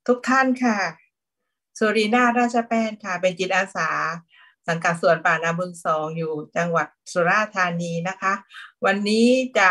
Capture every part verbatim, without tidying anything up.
ทุกท่านค่ะสุรีนาถราชแป้นค่ะเป็นจิตอาสาสังกัดสวนป่านาบุญสองอยู่จังหวัดสุราษฎร์ธานีนะคะวันนี้จะ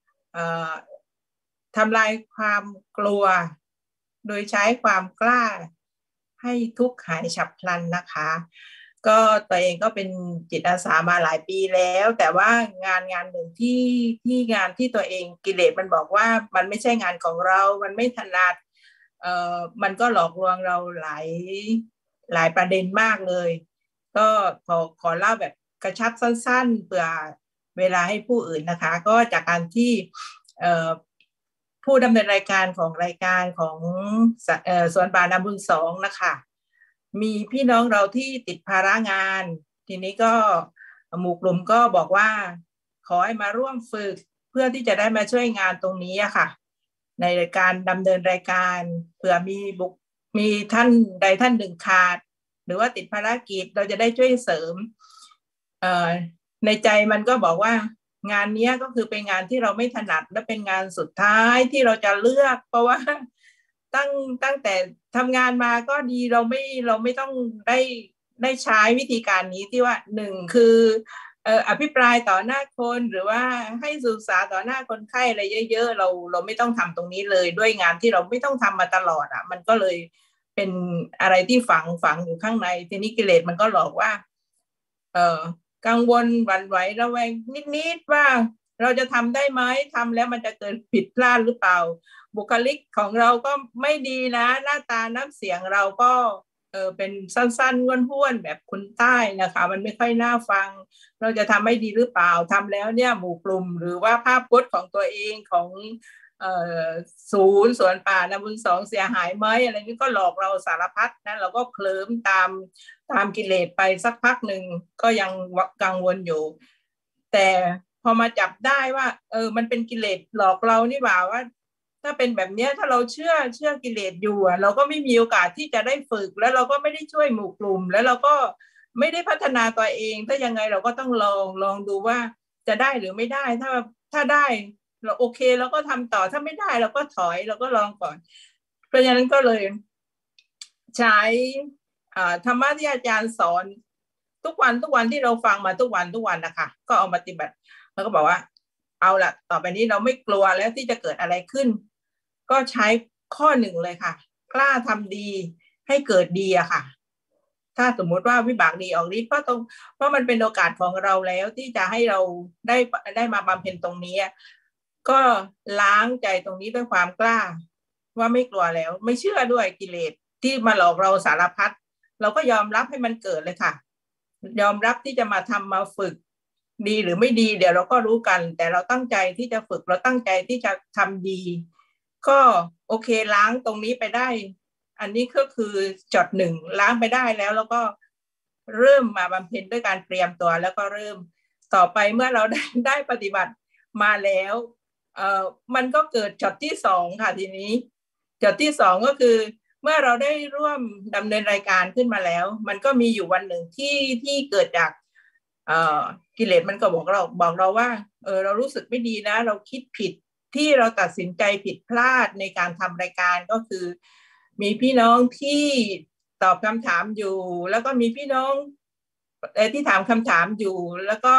ทำลายความกลัวโดยใช้ความกล้าให้ทุกข์หายฉับพลันนะคะก็ตัวเองก็เป็นจิตอาสามาหลายปีแล้วแต่ว่างานงานหนึ่งที่ที่งานที่ตัวเองกิเลสมันบอกว่ามันไม่ใช่งานของเรามันไม่ถนัดเอ่อมันก็หลอกลวงเราหลายหลายประเด็นมากเลยก็ขอขอเล่าแบบกระชับสั้นๆเผื่อเวลาให้ผู้อื่นนะคะก็จากการที่เอ่อผู้ดำเนินรายการของรายการของสวนป่านาบุญสองนะคะมีพี่น้องเราที่ติดภาระงานทีนี้ก็หมู่กลุ่มก็บอกว่าขอให้มาร่วมฝึกเพื่อที่จะได้มาช่วยงานตรงนี้อะค่ะในรายการดำเนินรายการเผื่อมีบุคมีท่านใดท่านหนึ่งขาดหรือว่าติดภารกิจเราจะได้ช่วยเสริมเอ่อในใจมันก็บอกว่างานนี้ก็คือเป็นงานที่เราไม่ถนัดและเป็นงานสุดท้ายที่เราจะเลือกเพราะว่าตั้งตั้งแต่ทำงานมาก็ดีเราไม่เราไม่ต้องได้ได้ใช้วิธีการนี้ที่ว่าหนึ่งคือเอ่ออภิปรายต่อหน้าคนหรือว่าให้ศึกษาต่อหน้าคนไข้อะไรเยอะๆเราเราไม่ต้องทำตรงนี้เลยด้วยงานที่เราไม่ต้องทำมาตลอดอ่ะมันก็เลยเป็นอะไรที่ฝังฝังอยู่ข้างในทีนี้กิเลสมันก็หลอกว่าเออกังวลหวั่นไหวระแวงนิดๆว่าเราจะทำได้ไหมทำแล้วมันจะเกิดผิดพลาดหรือเปล่าบุคลิกของเราก็ไม่ดีนะหน้าตาน้ำเสียงเราก็เออเป็นสั้นๆห้วนๆแบบคนใต้นะคะมันไม่ค่อยน่าฟังเราจะทำไม่ดีหรือเปล่าทำแล้วเนี่ยหมู่กลุ่มหรือว่าภาพพจน์ของตัวเองของเอ่อศูนย์สวนป่านาบุญสองเสียหายไหมอะไรนี้ก็หลอกเราสารพัดนะเราก็เคลิ้มตามตามกิเลสไปสักพักหนึ่งก็ยังกังวลอยู่แต่พอมาจับได้ว่าเออมันเป็นกิเลสหลอกเรานี่หว่าว่าถ้าเป็นแบบนี้ถ้าเราเชื่อเชื่อกิเลสอยู่เราก็ไม่มีโอกาสที่จะได้ฝึกแล้วเราก็ไม่ได้ช่วยหมู่กลุ่มแล้วเราก็ไม่ได้พัฒนาตัวเองถ้ายังไงเราก็ต้องลองลองดูว่าจะได้หรือไม่ได้ถ้าถ้าได้เราโอเคเราก็ทำต่อถ้าไม่ได้เราก็ถอยเราก็ลองก่อนเพราะฉะนั้นก็เลยใช้ธรรมะที่อาจารย์สอนทุกวันทุกวันที่เราฟังมาทุกวันทุกวันนะคะก็เอามาปฏิบัติแล้วก็บอกว่าเอาละต่อไปนี้เราไม่กลัวแล้วที่จะเกิดอะไรขึ้นก็ใช้ข้อหนึ่งเลยค่ะกล้าทำดีให้เกิดดีอะค่ะถ้าสมมุติว่าวิบากดีออกฤทธิ์เพราะตรงเพราะมันเป็นโอกาสของเราแล้วที่จะให้เราได้ได้มาบำเพ็ญตรงนี้ก็ล้างใจตรงนี้ด้วยความกล้าว่าไม่กลัวแล้วไม่เชื่อด้วยกิเลสที่มาหลอกเราสารพัดเราก็ยอมรับให้มันเกิดเลยค่ะยอมรับที่จะมาทำมาฝึกดีหรือไม่ดีเดี๋ยวเราก็รู้กันแต่เราตั้งใจที่จะฝึกเราตั้งใจที่จะทำดีก็โอเคล้างตรงนี้ไปได้อันนี้ก็คือจดหนึ่งล้างไปได้แล้วแล้วก็เริ่มมาบำเพ็ญด้วยการเตรียมตัวแล้วก็เริ่มต่อไปเมื่อเราได้ได้ปฏิบัติมาแล้วเอ่อมันก็เกิดจดที่สองค่ะทีนี้จดที่สองก็คือเมื่อเราได้ร่วมดำเนินรายการขึ้นมาแล้วมันก็มีอยู่วันหนึ่งที่ที่เกิดจากเอ่อกิเลสมันก็บอกเราบอกเราว่าเออเรารู้สึกไม่ดีนะเราคิดผิดที่เราตัดสินใจผิดพลาดในการทำรายการก็คือมีพี่น้องที่ตอบคำถามอยู่แล้วก็มีพี่น้องที่ถามคำถามอยู่แล้วก็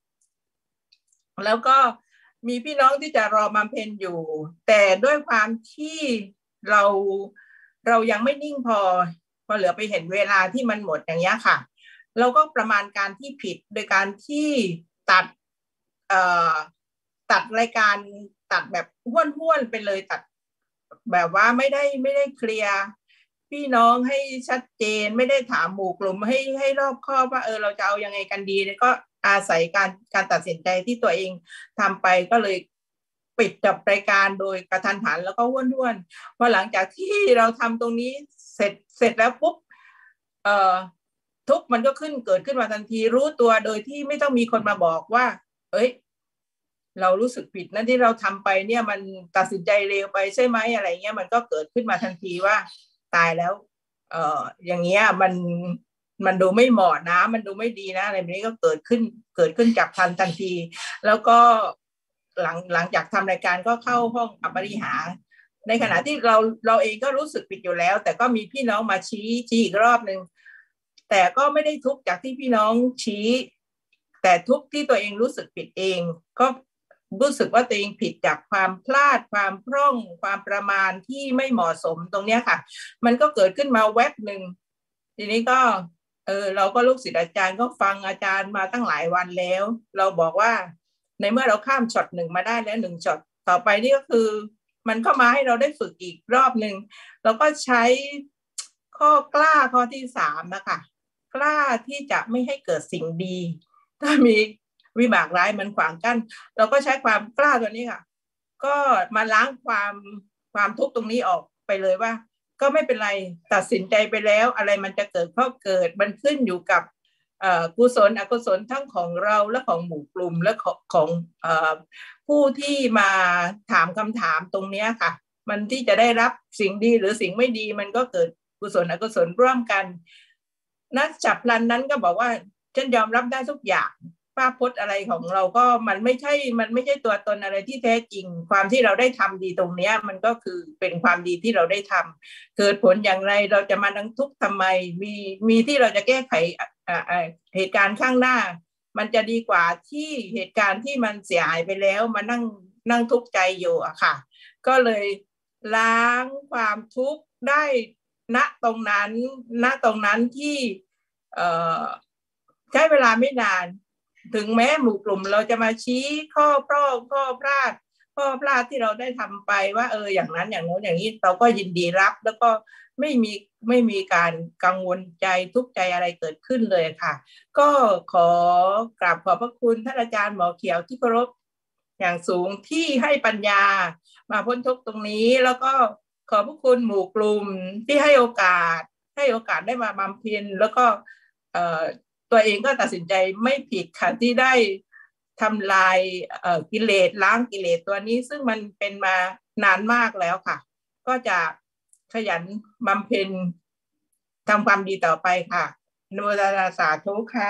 แล้วก็มีพี่น้องที่จะรอบำเพ็ญอยู่แต่ด้วยความที่เราเรายังไม่นิ่งพอพอเหลือไปเห็นเวลาที่มันหมดอย่างเงี้ยค่ะเราก็ประมาณการที่ผิดโดยการที่ตัดเอ่อตัดรายการตัดแบบห้วนๆไปเลยตัดแบบว่าไม่ได้ไม่ได้เคลียร์พี่น้องให้ชัดเจนไม่ได้ถามหมู่กลุ่มให้ให้รอบคอบว่าเออเราจะเอายังไงกันดีก็อาศัยการการตัดสินใจที่ตัวเองทำไปก็เลยปิดจบรายการโดยกระทันหันแล้วก็ห้วนๆพอหลังจากที่เราทำตรงนี้เสร็จเสร็จแล้วปุ๊บเอ่อทุกมันก็ขึ้นเกิดขึ้นมาทันทีรู้ตัวโดยที่ไม่ต้องมีคนมาบอกว่าเอ้ยเรารู้สึกผิดนั่นที่เราทำไปเนี่ยมันตัดสินใจเร็วไปใช่ไหมอะไรเงี้ยมันก็เกิดขึ้นมาทันทีว่าตายแล้วเอ่ออย่างเงี้ยมันมันดูไม่เหมาะนะมันดูไม่ดีนะอะไรแบบนี้ก็เกิดขึ้นเกิดขึ้นจับทันทันทีแล้วก็หลังหลังจากทำรายการก็เข้าห้องอัปปริหาในขณะที่เราเราเองก็รู้สึกผิดอยู่แล้วแต่ก็มีพี่น้องมาชี้ชี้อีกรอบนึงแต่ก็ไม่ได้ทุกข์จากที่พี่น้องชี้แต่ทุกข์ที่ตัวเองรู้สึกผิดเองก็รู้สึกว่าตัวเองผิดจากความพลาดความพร่องความประมาณที่ไม่เหมาะสมตรงนี้ค่ะมันก็เกิดขึ้นมาแวบหนึ่งทีนี้ก็เออเราก็ลูกศิษย์อาจารย์ก็ฟังอาจารย์มาตั้งหลายวันแล้วเราบอกว่าในเมื่อเราข้ามช็อตหนึ่งมาได้แล้วหนึ่งช็อตต่อไปนี่ก็คือมันเข้ามาให้เราได้ฝึกอีกรอบหนึ่งเราก็ใช้ข้อกล้าข้อที่สามนะคะกล้าที่จะไม่ให้เกิดสิ่งดีถ้ามีวิบากร้ายมันขวางกั้นเราก็ใช้ความกล้าตัวนี้ค่ะก็มาล้างความความทุกข์ตรงนี้ออกไปเลยว่าก็ไม่เป็นไรตัดสินใจไปแล้วอะไรมันจะเกิดก็เกิดมันขึ้นอยู่กับกุศลอกุศลทั้งของเราและของหมู่กลุ่มและของของผู้ที่มาถามคำถามตรงนี้ค่ะมันที่จะได้รับสิ่งดีหรือสิ่งไม่ดีมันก็เกิดกุศลอกุศลร่วมกันนักฉับพลันนั้นก็บอกว่าฉันยอมรับได้ทุกอย่างภาพพจน์อะไรของเราก็มันไม่ใช่มันไม่ใช่ตัวตนอะไรที่แท้จริงความที่เราได้ทำดีตรงนี้มันก็คือเป็นความดีที่เราได้ทำเกิดผลอย่างไรเราจะมานั่งทุกข์ทำไมมีมีที่เราจะแก้ไขเหตุการณ์ข้างหน้ามันจะดีกว่าที่เหตุการณ์ที่มันเสียหายไปแล้วมานั่งนั่งทุกข์ใจอยู่อะค่ะก็เลยล้างความทุกข์ได้ณตรงนั้นณตรงนั้นที่เอ่อใช้เวลาไม่นานถึงแม้หมู่กลุ่มเราจะมาชี้ข้อพร่องข้อพลาดข้อพลาดที่เราได้ทำไปว่าเอออย่างนั้นอย่างโน้นอย่างนี้เราก็ยินดีรับแล้วก็ไม่มีไม่มีการกังวลใจทุกข์ใจอะไรเกิดขึ้นเลยค่ะก็ขอกราบขอบพระคุณท่านอาจารย์หมอเขียวที่เคารพอย่างสูงที่ให้ปัญญามาพ้นทุกข์ตรงนี้แล้วก็ขอบพระคุณหมู่กลุ่มที่ให้โอกาสให้โอกาสได้มาบำเพ็ญแล้วก็เอ่อตัวเองก็ตัดสินใจไม่ผิดค่ะที่ได้ทำลายกิเลสล้างกิเลสตัวนี้ซึ่งมันเป็นมานานมากแล้วค่ะก็จะขยันบำเพ็ญทำความดีต่อไปค่ะอนุโมทนาสาธุค่ะ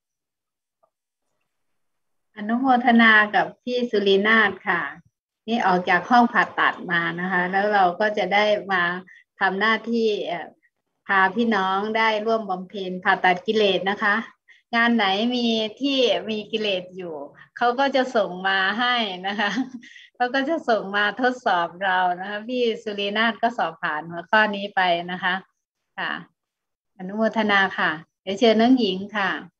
อนุโมทนากับพี่สุรินาถค่ะนี่ออกจากห้องผ่าตัดมานะคะแล้วเราก็จะได้มาทำหน้าที่พาพี่น้องได้ร่วมบำเพ็ญผ่าตัดกิเลสนะคะงานไหนมีที่มีกิเลสอยู่เขาก็จะส่งมาให้นะคะเขาก็จะส่งมาทดสอบเรานะคะพี่สุรินาถก็สอบผ่านหัวข้อนี้ไปนะคะค่ะอนุโมทนาค่ะเดี๋ยวเชิญน้องหญิงค่ะ